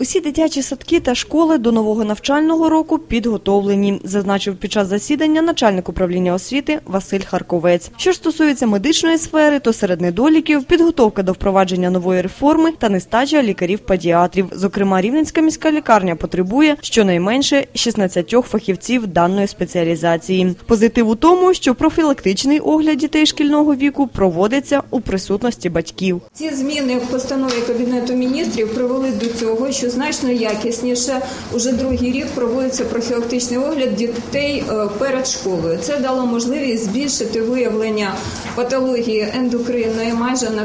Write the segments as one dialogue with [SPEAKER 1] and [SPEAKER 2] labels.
[SPEAKER 1] Усі дитячі садки та школи до нового навчального року підготовлені, зазначив під час засідання начальник управління освіти Василь Харковець. Що ж стосується медичної сфери, то серед недоліків – підготовка до впровадження нової реформи та нестача лікарів-педіатрів. Зокрема, Рівненська міська лікарня потребує щонайменше 16 фахівців даної спеціалізації. Позитив у тому, що профілактичний огляд дітей шкільного віку проводиться у присутності батьків.
[SPEAKER 2] Ці зміни в постанові Кабінету міністрів привели до цього, що значно якісніше уже другий рік проводиться профілактичний огляд дітей перед школою. Це дало можливість збільшити виявлення патології ендокринної майже на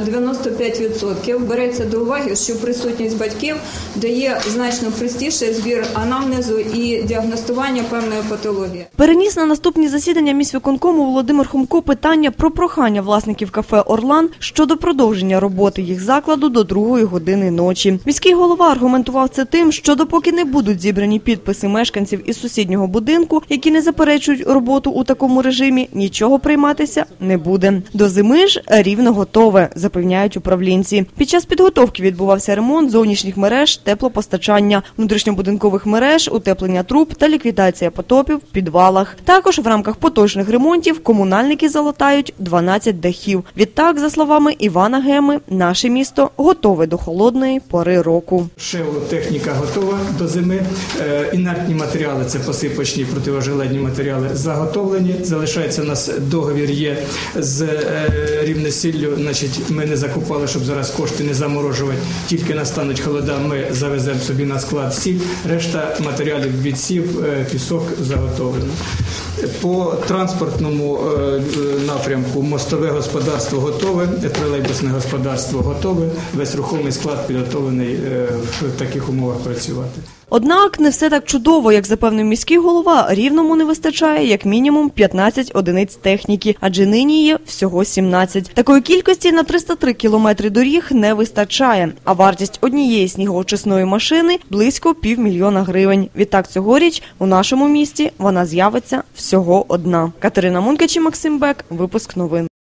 [SPEAKER 2] 95%. Береться до уваги, що присутність батьків дає значно простіший збір анамнезу і діагностування певної патології.
[SPEAKER 1] Переніс на наступні засідання міськвиконкому Володимир Хомко питання про прохання власників кафе «Орлан» щодо продовження роботи їх закладу до 2-ї години ночі. Міський голова аргументував це тим, що допоки не будуть зібрані підписи мешканців із сусіднього будинку, які не заперечують роботу у такому режимі, нічого прийматися не буде. До зими ж Рівне готове, запевняють управлінці. Під час підготовки відбувався ремонт зовнішніх мереж теплопостачання, внутрішньобудинкових мереж, утеплення труб та ліквідація потопів в підвалах. Також в рамках поточних ремонтів комунальники залатають 12 дахів. Відтак, за словами Івана Геми, наше місто готове до холодної пори року.
[SPEAKER 3] Техніка готова до зими. Інертні матеріали, це посипочні противожеледні матеріали, заготовлені. Залишається у нас договір є з Рівнесіллю. Значить, ми не закупали, щоб зараз кошти не заморожувати. Тільки настануть холода, ми завеземо собі на склад сіль. Решта матеріалів відсів, пісок заготовлено. По транспортному напрямку мостове господарство готове, тролейбусне господарство готове. Весь рухомий склад підготовлений в таких умовах працювати.
[SPEAKER 1] Однак не все так чудово, як запевнив міський голова, Рівному не вистачає як мінімум 15 одиниць техніки, адже нині є всього 17. Такої кількості на 303 кілометри доріг не вистачає, а вартість однієї снігоочисної машини – близько 500 000 гривень. Відтак цьогоріч у нашому місті вона з'явиться всього одна. Катерина Мункач і Максим Бек. Випуск новин.